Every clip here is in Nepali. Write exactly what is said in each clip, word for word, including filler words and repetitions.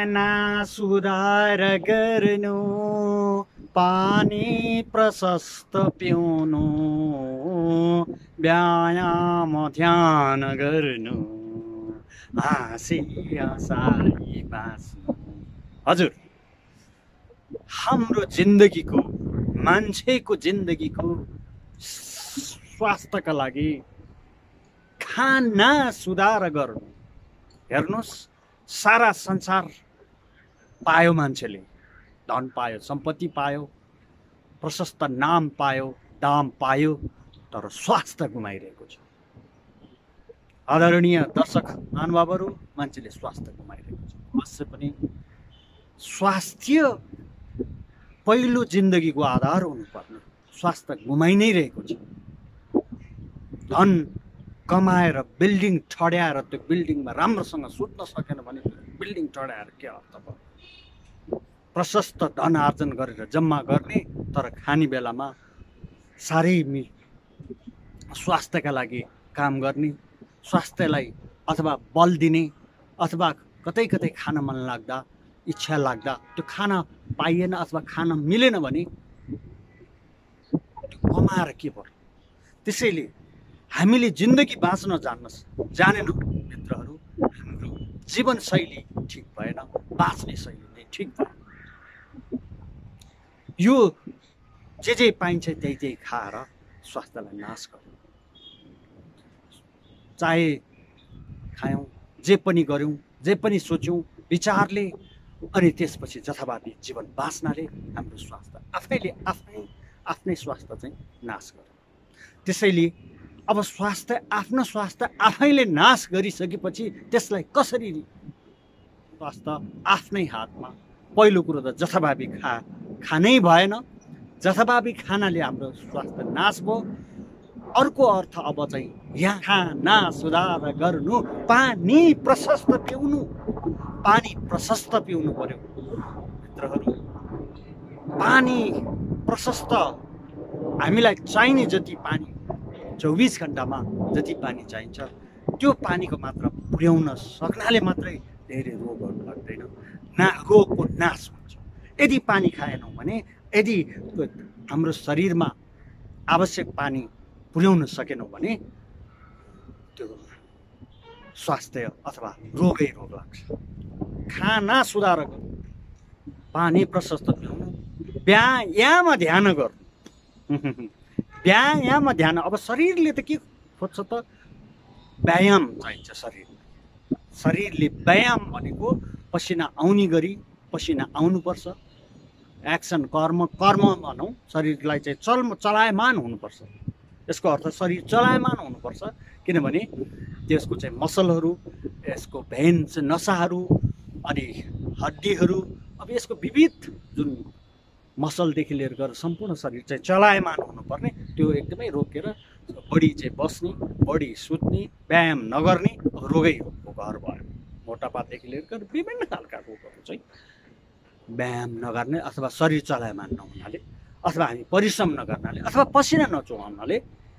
खाना सुधार गर्नु, पानी प्रशस्त पिउनु, व्यायाम ध्यान गर्नु, हाँसी हँसाई बाँच्नु। हजुर, हाम्रो जिन्दगीको, मान्छेको जिन्दगीको स्वास्थ्यका लागि खाना सुधार गर्नु। हेर्नुहोस्, सारा संसार पायो, मान्छेले धन पायो, सम्पत्ति पायो, प्रशस्त नाम पायो, दाम पायो, तर स्वास्थ्य गुमाइरहेको छ। आदरणीय दर्शक महानुभावहरू, मान्छेले स्वास्थ्य गुमाइरहेको छ। अवश्य पनि स्वास्थ्य पहिलो जिन्दगीको आधार हुनुपर्ने, स्वास्थ्य गुमाइ नै रहेको छ। धन कमाएर बिल्डिङ ठड्याएर त्यो बिल्डिङमा राम्रोसँग सुत्न सकेन भने त्यो बिल्डिङ ठड्याएर के अर्थ भयो? प्रशस्त धन आर्जन गरेर जम्मा गर्ने, तर खाने बेलामा साह्रै मि स्वास्थ्यका लागि काम गर्ने, स्वास्थ्यलाई अथवा बल दिने, अथवा कतै कतै खान मन लाग्दा, इच्छा लाग्दा त्यो खाना पाइएन अथवा खान मिलेन भने त्यो कमाएर के पर्यो? त्यसैले हामीले जिन्दगी बाँच्न जान्न जानेनौँ मित्रहरू, हाम्रो जीवनशैली ठिक भएन, बाँच्ने शैली नै ठिक भएन। यो जे जे पाइन्छ त्यही त्यही खाएर स्वास्थ्यलाई नाश गर्यौँ। चाहे खायौँ, जे पनि गऱ्यौँ, जे पनि सोच्यौँ विचारले, अनि त्यसपछि जथाभावी जीवन बाँच्नाले हाम्रो स्वास्थ्य आफैले आफ्नै आफ्नै स्वास्थ्य चाहिँ नाश गर्यो। त्यसैले अब स्वास्थ्य, आफ्नो स्वास्थ्य आफैले नाश गरिसकेपछि त्यसलाई कसरी, स्वास्थ्य आफ्नै हातमा। पहिलो कुरो त जथाभावी खा खानै भएन, जथाभावी खानाले हाम्रो स्वास्थ्य नाश भयो। अर्को अर्थ अब चाहिँ यहाँ खाना सुधार गर्नु, पानी प्रशस्त पिउनु, पानी प्रशस्त पिउनु पर्यो मित्रहरू। पानी प्रशस्त, हामीलाई चाहिने जति पानी, चौबिस घन्टामा जति पानी चाहिन्छ त्यो पानीको मात्रा पुर्याउन सक्नाले मात्रै धेरै रोगहरू लाग्दैन, ना रोगको नाश हुन्छ। यदि पानी खाएनौँ भने, यदि हाम्रो शरीरमा आवश्यक पानी पुर्याउन सकेनौँ भने त्यो स्वास्थ्य अथवा रोगै रोग लाग्छ। खाना सुधार गर्नु, पानी प्रशस्त पिउनु, व्यायाम ध्यान गर्नु। व्यायाम ध्यान, अब शरीरले त के खोज्छ त? व्यायाम चाहिन्छ शरीरले। शरीरले व्यायाम भनेको पसिना आउने गरी पसिना आउनुपर्छ। एक्सन, कर्म कर्म भनौँ, शरीरलाई चाहिँ चल चलायमान हुनुपर्छ। यसको अर्थ शरीर चलायमान हुनुपर्छ, किनभने त्यसको चाहिँ मसलहरू, यसको भेन्स, नसाहरू, अनि हड्डीहरू, अब यसको विविध जुन मसलदेखि लिएर गएर सम्पूर्ण शरीर चाहिँ चलायमान हुनुपर्ने। त्यो एकदमै रोकेर बडी चाहिँ बस्ने, बडी सुत्ने, व्यायाम नगर्ने, अब रोगै रोगको घर भयो। मोटापादेखि लिएर गएर विभिन्न खालका रोगहरू चाहिँ व्यायाम नगर्ने अथवा शरीर चलायमान नहुनाले, अथवा हामी परिश्रम नगर्नाले, अथवा पसिना नचुहाउनाले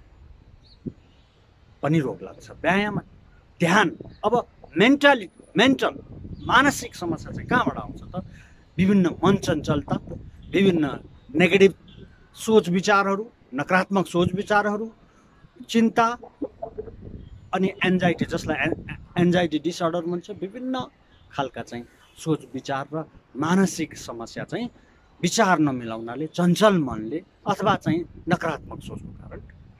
पनि रोग लाग्छ। व्यायाम, ध्यान, अब मेन्टली मेन्टल मानसिक समस्या चाहिँ कहाँबाट आउँछ त? विभिन्न मन चञ्चलता, विभिन्न नेगेटिभ सोच विचारहरू, नकारात्मक सोच विचारहरू, चिन्ता, अनि एन्जाइटी, जसलाई एन्जाइटी डिसअर्डर भन्छ, विभिन्न खालका चाहिँ सोच विचार र मानसिक समस्या चाहिँ विचार नमिलाउनाले, चञ्चल मनले, अथवा चाहिँ नकारात्मक सोचको कारण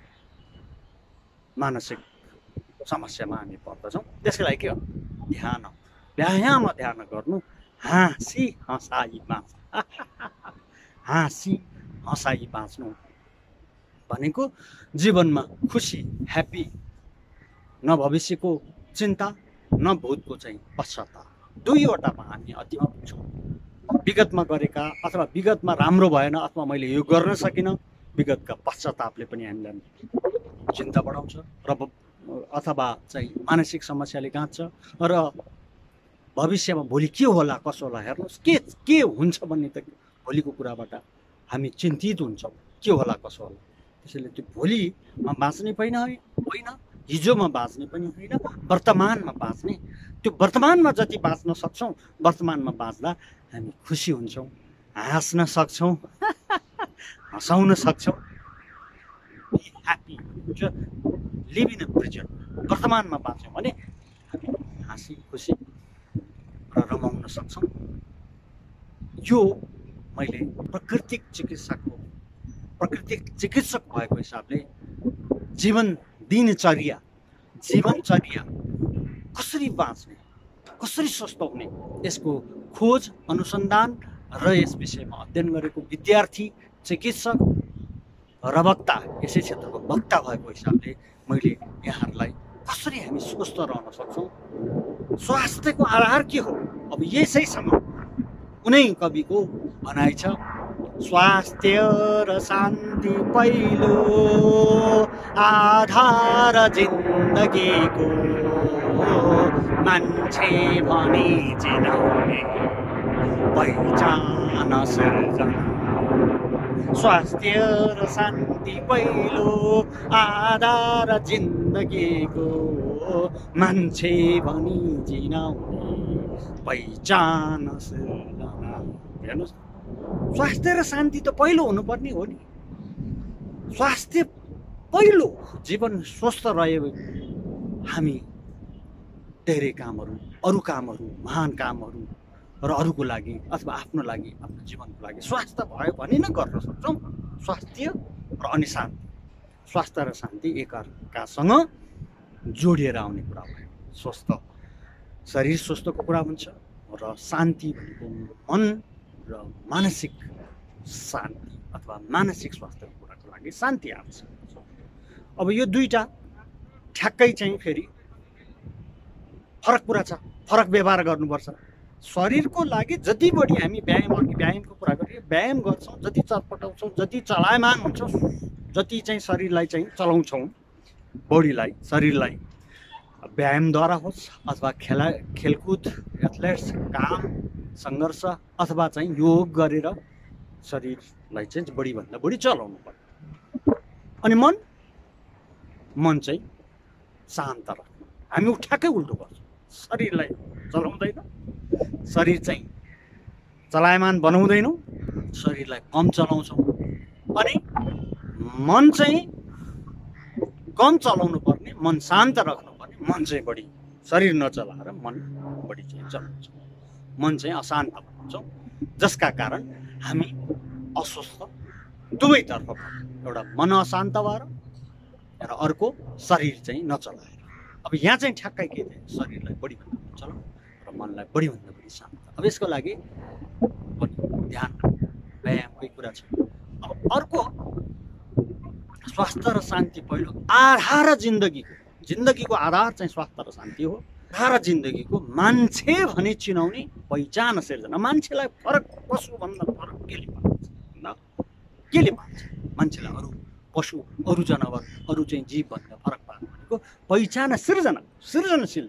मानसिक समस्यामा हामी पर्दछौँ। त्यसको लागि के हो? ध्यान, व्यायाम ध्यान गर्नु, हाँसी हँसाई बाँच्नु। हाँसी हँसाई बाँच्नु भनेको जीवनमा खुसी, ह्याप्पी, न भविष्यको चिन्ता, न भूतको चाहिँ पश्चाताप। दुईवटामा हामी अति पुग्छौँ। विगतमा गरेका अथवा विगतमा राम्रो भएन अथवा मैले यो गर्न सकिनँ, विगतका पश्चातापले पनि हामीलाई चिन्ता बढाउँछ र अथवा चाहिँ मानसिक समस्याले गाँच्छ र भविष्यमा भोलि के होला कसो होला हेर्नुहोस्, के के हुन्छ भन्ने त भोलिको कुराबाट हामी चिन्तित हुन्छौँ, के होला कसो होला। त्यसैले त्यो भोलिमा बाँच्ने पनि होइन, हिजोमा बाँच्ने पनि होइन, वर्तमानमा बाँच्ने। त्यो वर्तमानमा जति बाँच्न सक्छौँ, वर्तमानमा बाँच्दा हामी खुसी हुन्छौँ, हाँस्न सक्छौँ, हँसाउन सक्छौँ। Be happy, live in a present. वर्तमानमा बाँच्यौँ भने हामी हाँसी खुसी र रमाउन सक्छौँ। यो मैले प्राकृतिक चिकित्साको प्राकृतिक चिकित्सक भएको हिसाबले जीवन दिनचर्या जीवनचर्या कसरी बाँच्ने, कसरी स्वस्थ हुने, यसको खोज अनुसन्धान र यस विषयमा अध्ययन गरेको विद्यार्थी, चिकित्सक र वक्ता, यसै क्षेत्रको वक्ता भएको हिसाबले मैले यहाँहरूलाई कसरी हामी स्वस्थ रहन सक्छौँ, स्वास्थ्यको आधार के हो, अब यसैसँग कुनै कविको भनाइ छ, स्वास्थ्य र शान्ति पहिलो आधार जिन्दगीको, मान्छे भनी चिनाउने पहिचान सिर्जना। स्वास्थ्य र शान्ति पहिलो आधार जिन्दगीको, मान्छे भनी चिनाउने पहिचान सिर्जना। हेर्नुहोस्, स्वास्थ्य र शान्ति त पहिलो हुनुपर्ने हो नि। स्वास्थ्य पहिलो, जीवन स्वस्थ रह्यो हामी धेरै कामहरू, अरू कामहरू, महान कामहरू र अरूको लागि अथवा आफ्नो लागि, आफ्नो जीवनको लागि स्वास्थ्य भयो भने नै गर्न सक्छौँ। स्वास्थ्य र अनि शान्ति, स्वास्थ्य र शान्ति एकअर्कासँग जोडिएर आउने कुरा भयो। स्वस्थ शरीर स्वस्थको कुरा हुन्छ र शान्ति भनेको मन र मानसिक शान्ति अथवा मानसिक स्वास्थ्यको कुराको लागि शान्ति आवश्यक छ। अब यो दुईटा ठ्याक्कै चाहिँ फेरि फरक कुरा छ, फरक व्यवहार गर्नुपर्छ। शरीरको लागि जति बढी हामी व्यायाम, अघि व्यायामको कुरा गरियो, व्यायाम गर्छौँ, जति चटपटाउँछौँ, जति चलायमान हुन्छौँ, जति चाहिँ शरीरलाई चाहिँ चलाउँछौँ, बडीलाई, शरीरलाई व्यायामद्वारा होस् अथवा खेला खेलकुद, एथलेट्स, काम, सङ्घर्ष अथवा चाहिँ योग गरेर शरीरलाई चाहिँ बढीभन्दा बढी चलाउनु पर्छ। अनि मन मन चाहिँ शान्त राख्नु। हामी ठ्याक्कै उल्टो गर्छौँ, शरीरलाई चलाउँदैन, शरीर चाहिँ चलायमान बनाउँदैनौँ, शरीरलाई कम चलाउँछौँ। अनि मन चाहिँ कम चलाउनु पर्ने, मन शान्त राख्नु पर्ने, मन चाहिँ बढी, शरीर नचलाएर मन बढी चाहिँ चलाउँछ, मन चाहिँ अशान्त बनाउँछौँ, जसका कारण हामी अस्वस्थ दुवैतर्फ, एउटा मन अशान्त भएर र अर्को शरीर चाहिँ नचलाएर। अब यहाँ चाहिँ ठ्याक्कै के थियो, शरीरलाई बढीभन्दा बढी चलाउँ र मनलाई बढीभन्दा बढी शान्त। अब यसको लागि पनि ध्यान, व्यायामकै कुरा छ। अब अर्को, स्वास्थ्य र शान्ति पहिलो आधार जिन्दगीको, जिन्दगीको आधार चाहिँ स्वास्थ्य र शान्ति हो। आधार जिन्दगीको मान्छे भने चिनाउने पहिचान सिर्जना। मान्छेलाई फरक, पशुभन्दा फरक केले पान्छ न, केले पान्छ मान्छेलाई अरू पशु, अरू जनावर, अरू चाहिँ जीवभन्दा फरक पार्नु भनेको पहिचान सिर्जना, सृजनशील,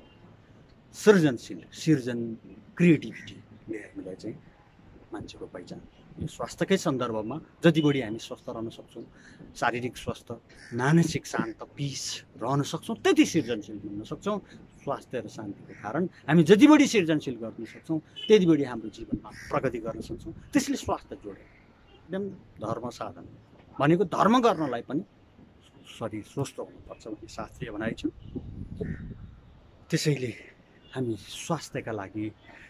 सृजनशील, सिर्जन, क्रिएटिभिटीले हामीलाई चाहिँ मान्छेको पहिचान। यो स्वास्थ्यकै सन्दर्भमा जति बढी हामी स्वस्थ रहन सक्छौँ, शारीरिक स्वस्थ, मानसिक शान्त, पिस रहन सक्छौँ, त्यति सृजनशील हुन सक्छौँ। स्वास्थ्य र शान्तिको कारण हामी जति बढी सृजनशील गर्न सक्छौँ, त्यति बढी हाम्रो जीवनमा प्रगति गर्न सक्छौँ। त्यसले स्वास्थ्य जोडेर एकदम धर्म साधन भनेको, धर्म गर्नलाई पनि शरीर स्वस्थ हुनुपर्छ भन्ने शास्त्रीय भनाइ छ। त्यसैले हामी स्वास्थ्यका लागि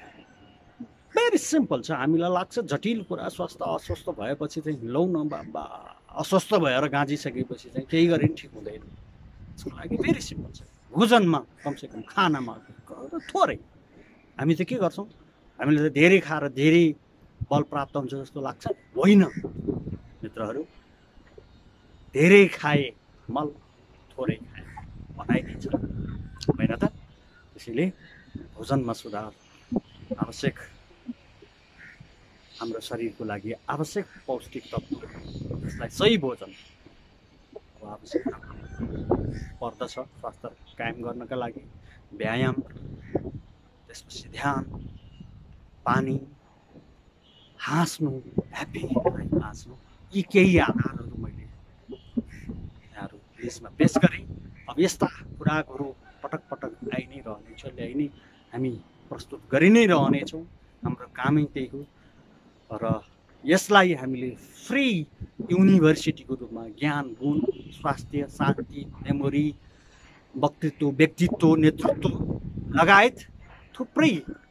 भेरी सिम्पल छ। हामीलाई लाग्छ जटिल कुरा, स्वास्थ्य अस्वस्थ भएपछि चाहिँ लौ न बाबा, अस्वस्थ भएर गाँजिसकेपछि चाहिँ केही गरे पनि ठिक हुँदैन। त्यसको लागि भेरी सिम्पल छ। भोजनमा कमसेकम, खानामा थोरै। हामी त के गर्छौँ, हामीले त धेरै खाएर धेरै बल प्राप्त हुन्छ जस्तो लाग्छ, होइन मित्रहरू। धेरै खाए मल, थोरै खाए बनाइदिन्छ, होइन त? त्यसैले भोजनमा सुधार आवश्यक, हाम्रो शरीरको लागि आवश्यक पौष्टिक तत्त्व, त्यसलाई सही भोजन आवश्यक पर्दछ स्वास्थ्य कायम गर्नका लागि। व्यायाम, त्यसपछि ध्यान, पानी, हाँस्नु, ह्याप्पी हाँस्नु, यी केही आधारहरू मैले यहाँहरू यसमा पेश गरेँ अब यस्ता कुराहरू पटक पटक आइ नै रहनेछ, ल्याइ नै हामी प्रस्तुत गरि नै रहनेछौँ। हाम्रो कामै त्यही हो र यसलाई हामीले फ्री युनिभर्सिटीको रूपमा ज्ञान, गुण, स्वास्थ्य, शान्ति, मेमोरी, वक्तृत्व, व्यक्तित्व, नेतृत्व लगायत थुप्रै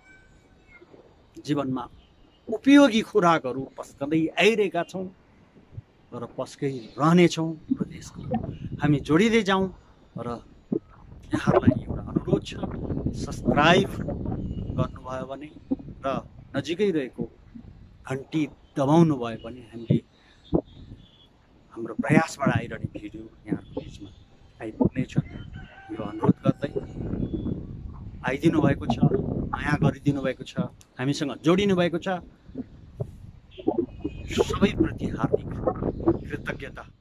जीवनमा उपयोगी खुराकहरू पस्कँदै आइरहेका छौँ र पस्कै रहनेछौँ र त्यसको हामी जोडिँदै जाउँ। र यहाँहरूलाई एउटा अनुरोध छ, सब्सक्राइब गर्नुभयो भने र नजिकै रहेको घन्टी दबाउनु भयो भने हामीले हाम्रो प्रयासबाट आइरहने भिडियो यहाँहरूको बिचमा आइपुग्नेछ। यो अनुरोध गर्दै आइदिनु भएको छ, माया गरिदिनु भएको छ, हामीसँग जोडिनु भएको छ, सबैप्रति हार्दिक कृतज्ञता